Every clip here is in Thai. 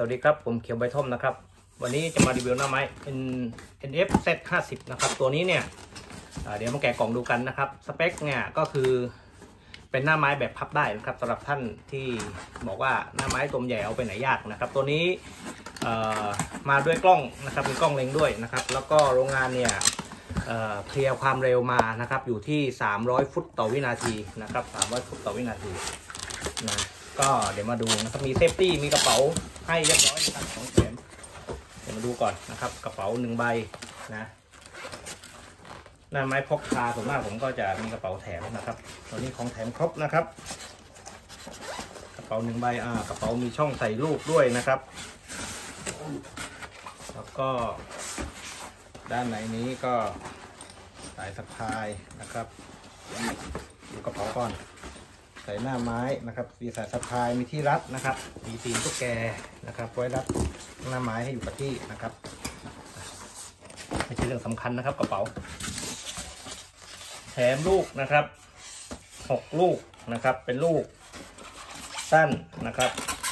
วัสดีครับผมเขียวใบท่อมนะครับวันนี้จะมารีวิวหน้าไม้ NF Z50 นะครับตัวนี้เนี่ยเดี๋ยวมาแกะกล่องดูกันนะครับสเปคเนี่ยก็คือเป็นหน้าไม้แบบพับได้นะครับสำหรับท่านที่บอกว่าหน้าไม้ตัวใหญ่เอาไปไหนยากนะครับตัวนี้มาด้วยกล้องนะครับมีกล้องเล็งด้วยนะครับแล้วก็โรงงานเนี่ยเคลียร์ความเร็วมานะครับอยู่ที่300ฟุตต่อวินาทีนะครับ300ฟุตต่อวินาทีนะก็เดี๋ยวมาดูนะครับมีเซฟตี้มีกระเป๋าให้เรียบร้อยนะครับของแถมเดี๋ยวมาดูก่อนนะครับกระเป๋า1ใบนะหน้าไม้พกพาส่วนมากผมก็จะมีกระเป๋าแถมนะครับตัวนี้ของแถมครบนะครับกระเป๋า1ใบกระเป๋ามีช่องใส่ลูกด้วยนะครับแล้วก็ด้านในนี้ก็สายสะพายนะครับดูกระเป๋าก่อนใส่หน้าไม้นะครับมีสายสะพายมีที่รัดนะครับมีตีนตุ๊กแกนะครับไว้รัดหน้าไม้ให้อยู่กับที่นะครับไม่ใช่เรื่องสำคัญนะครับกระเป๋าแถมลูกนะครับ6ลูกนะครับเป็นลูกสั้นนะครับ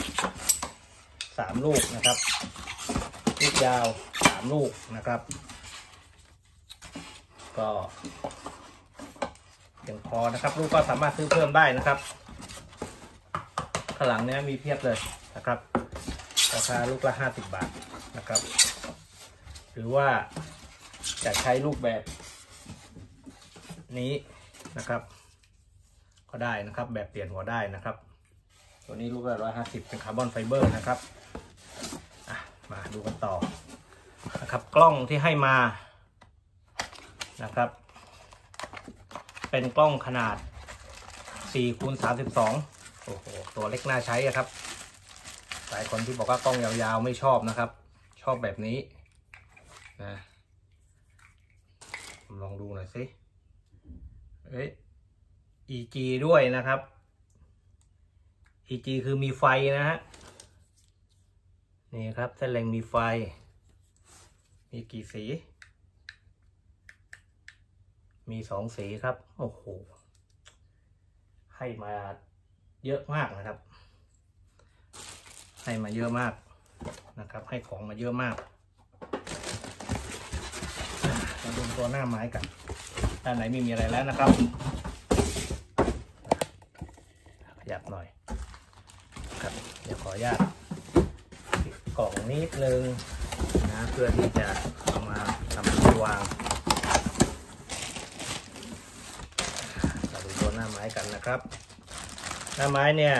3ลูกนะครับลูกยาว3ลูกนะครับก็เพียงพอนะครับลูกก็สามารถซื้อเพิ่มได้นะครับข้างหลังเนี้ยมีเพียบเลยนะครับราคาลูกละ50 บาทนะครับหรือว่าจะใช้ลูกแบบนี้นะครับก็ได้นะครับแบบเปลี่ยนหัวได้นะครับตัวนี้ลูกละ150เป็นคาร์บอนไฟเบอร์นะครับมาดูกันต่อนะครับกล้องที่ให้มานะครับเป็นกล้องขนาด4x32โอ้โหตัวเล็กน่าใช้ครับหลายคนที่บอกว่ากล้องยาวๆไม่ชอบนะครับชอบแบบนี้นะลองดูหน่อยสิEG ด้วยนะครับ EG คือมีไฟนะฮะนี่ครับเส้นเล็งมีไฟมีกี่สีมี2สีครับโอ้โหให้มาเยอะมากนะครับให้มาเยอะมากนะครับให้ของมาเยอะมากมาดูตัวหน้าไม้กันด้านไหนไม่มีอะไรแล้วนะครับขยับหน่อยครับเดี๋ยวขออนุญาตปิดกล่องนิดนึงนะเพื่อที่จะเอามาทำที่วางมาดูตัวหน้าไม้กันนะครับหน้าไม้เนี่ย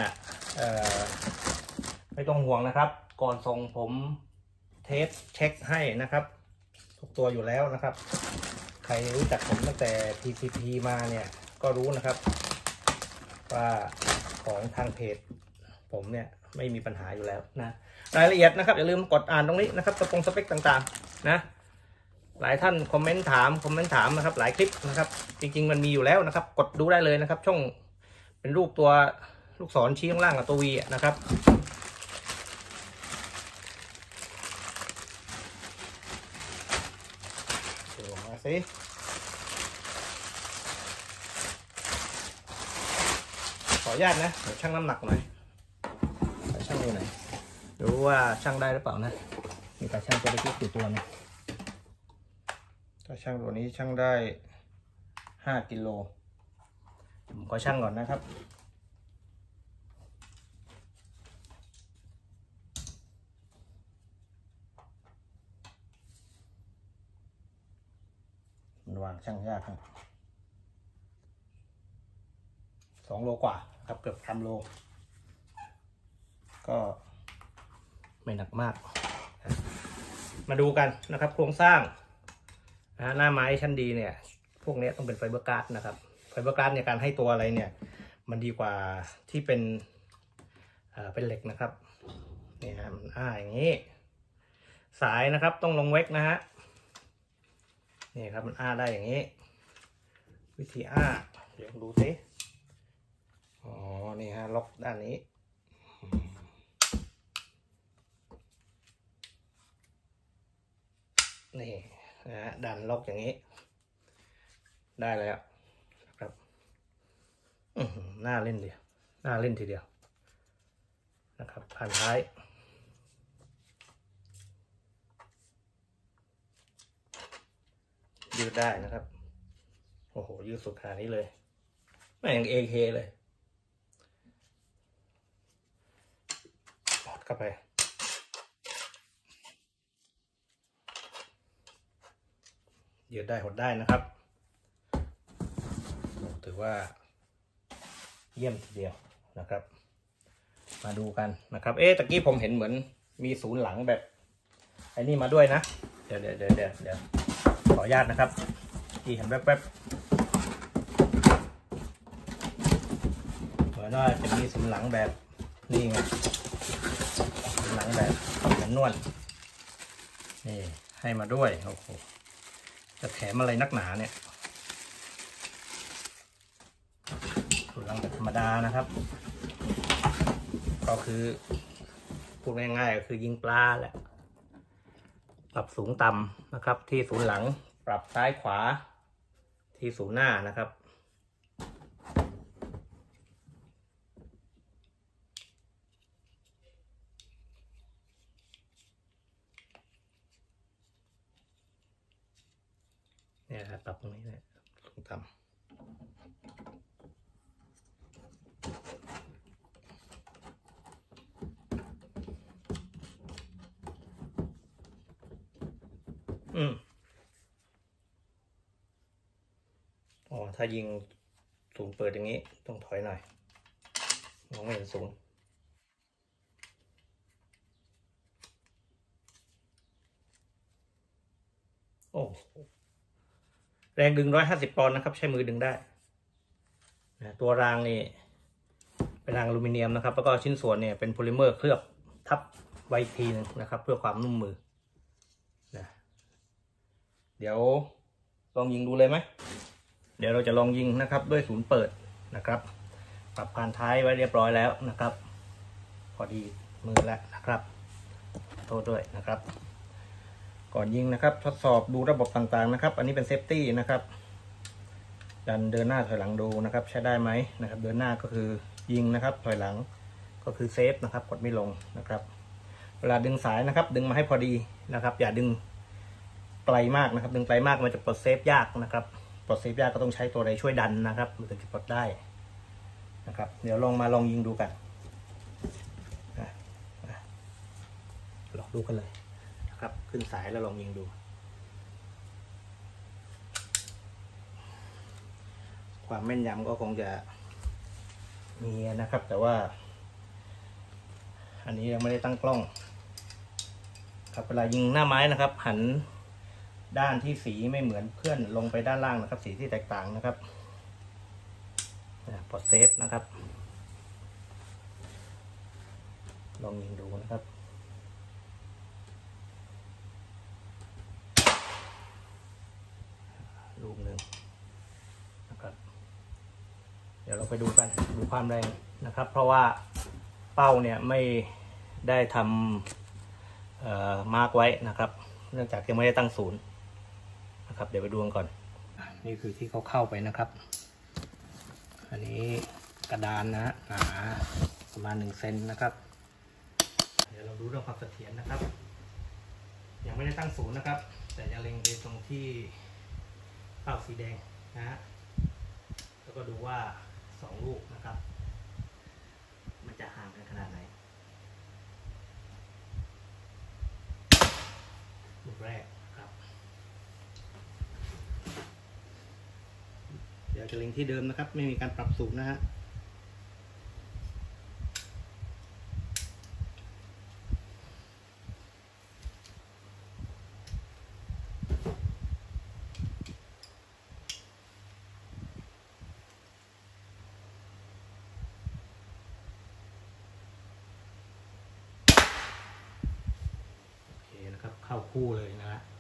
ไม่ต้องห่วงนะครับก่อนส่งผมเทสเช็คให้นะครับทุกตัวอยู่แล้วนะครับใครรู้จักผมตั้งแต่ PCP มาเนี่ยก็รู้นะครับว่าของทางเพจผมเนี่ยไม่มีปัญหาอยู่แล้วนะรายละเอียดนะครับอย่าลืมกดอ่านตรงนี้นะครับสเปคต่างๆนะหลายท่านคอมเมนต์ถามนะครับหลายคลิปนะครับจริงๆมันมีอยู่แล้วนะครับกดดูได้เลยนะครับช่องเป็นรูปตัวลูกศรชี้ข้างล่างกับตัว V นะครับดูมาสิขออนุญาตนะเดี๋ยวชั่งน้ำหนักหน่อยชั่งดูหน่อยดูว่าชั่งได้หรือเปล่านะมีการชั่งตัวเล็กๆอยู่ตัวนึงถ้าชั่งตัวนี้ชั่งได้5 กิโลผมขอชั่งก่อนนะครับมันวางชั่งยากครับ2 โลกว่าครับเกือบ3 โลก็ไม่หนักมากมาดูกันนะครับโครงสร้างหน้าไม้ชั้นดีเนี่ยพวกนี้ต้องเป็นไฟเบอร์การ์ดนะครับไฟเบอร์การ์ดในการให้ตัวอะไรเนี่ยมันดีกว่าที่เป็นเหล็กนะครับนี่ฮะมันอย่างนี้สายนะครับต้องลงเวกนะฮะนี่ครับมันได้อย่างนี้วิธีเดี๋ยวดูสินี่ฮะล็อกด้านนี้นี่นะดันล็อกอย่างนี้ได้แล้วครับน่าเล่นทีเดียวนะครับผ่านท้ายยืดได้นะครับโอ้โหยืดสุดขนาดนี้เลยไม่อย่างAKเลยกดเข้าไปยืดได้หดได้นะครับถือว่าเยี่ยมทีเดียวนะครับมาดูกันนะครับตะกี้ผมเห็นเหมือนมีศูนย์หลังแบบไอ้นี่มาด้วยนะเดี๋ยวขออนุญาตนะครับที่เห็นแวบๆเหมือนว่าจะมีศูนย์หลังแบบนี่ไงศูนย์หลังแบบเหมือนนวดนี่ให้มาด้วยโอ้โหจะแถมอะไรนักหนาเนี่ยศูนย์หลังแบบธรรมดานะครับก็คือพูดง่ายๆก็คือยิงปลาแหละปรับสูงต่ำนะครับที่ศูนย์หลังปรับซ้ายขวาที่ศูนย์หน้านะครับเนี่ยปรับตรงนี้เนี่ยสูงต่ำอ๋อถ้ายิงศูนย์เปิดอย่างนี้ต้องถอยหน่อยมองไม่เห็นศูนย์โอ้แรงดึง150 ปอนด์นะครับใช้มือดึงได้ตัวรางนี่เป็นรางอลูมิเนียมนะครับแล้วก็ชิ้นส่วนเนี่ยเป็นโพลิเมอร์เคลือบทับไว้อีกทีนึงนะครับเพื่อความนุ่มมือนะเดี๋ยวลองยิงดูเลยไหมเดี๋ยวเราจะลองยิงนะครับด้วยศูนย์เปิดนะครับปรับพานท้ายไว้เรียบร้อยแล้วนะครับพอดีมือแล้วนะครับโทษด้วยนะครับก่อนยิงนะครับทดสอบดูระบบต่างๆนะครับอันนี้เป็นเซฟตี้นะครับดันเดินหน้าถอยหลังดูนะครับใช้ได้ไหมนะครับเดินหน้าก็คือยิงนะครับถอยหลังก็คือเซฟนะครับกดไม่ลงนะครับเวลาดึงสายนะครับดึงมาให้พอดีนะครับอย่าดึงไกลมากนะครับดึงไกลมากมันจะปลดเซฟยากนะครับปลดเซฟยากก็ต้องใช้ตัวใดช่วยดันนะครับมันถึงจะปลดได้นะครับเดี๋ยวลองยิงดูกันลองดูกันเลยนะครับขึ้นสายแล้วลองยิงดูความแม่นยำก็คงจะมีนะครับแต่ว่าอันนี้ยังไม่ได้ตั้งกล้องครับเวลายิงหน้าไม้นะครับหันด้านที่สีไม่เหมือนเพื่อนลงไปด้านล่างนะครับสีที่แตกต่างนะครับปลดเซฟนะครับลองยิงดูนะครับลูกหนึ่งนะครับเดี๋ยวเราไปดูกันดูความแรงนะครับเพราะว่าเป้าเนี่ยไม่ได้ทำมาร์กไว้นะครับเนื่องจากยังไม่ได้ตั้งศูนย์นะครับเดี๋ยวไปดูกันก่อนนี่คือที่เขาเข้าไปนะครับอันนี้กระดานนะหนาประมาณ1 เซนนะครับเดี๋ยวเราดูเรื่องความเสถียรนะครับยังไม่ได้ตั้งศูนย์นะครับแต่จะเล็งไปตรงที่เป้าสีแดงนะฮะแล้วก็ดูว่า2 ลูกนะครับมันจะห่างกันขนาดไหนลูกแรกครับเดี๋ยวจะเล็งที่เดิมนะครับไม่มีการปรับสูงนะฮะเข้าคู่เลยนะฮะ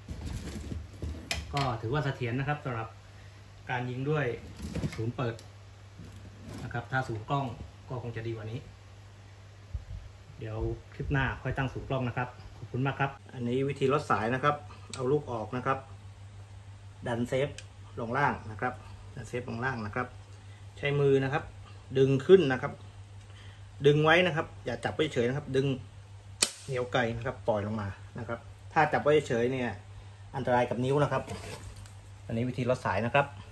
ก็ถือว่าเสถียรนะครับสำหรับการยิงด้วยศูนย์เปิดนะครับถ้าศูนย์กล้องก็คงจะดีกว่านี้เดี๋ยวคลิปหน้าค่อยตั้งศูนย์กล้องนะครับขอบคุณมากครับอันนี้วิธีลดสายนะครับเอาลูกออกนะครับดันเซฟลงล่างนะครับดันเซฟลงล่างนะครับใช้มือนะครับดึงขึ้นนะครับดึงไว้นะครับอย่าจับไว้เฉยนะครับดึงเหนียวไกลนะครับปล่อยลงมานะครับถ้าจับไว้เฉยเนี่ยอันตรายกับนิ้วนะครับอันนี้วิธีลดสายนะครับ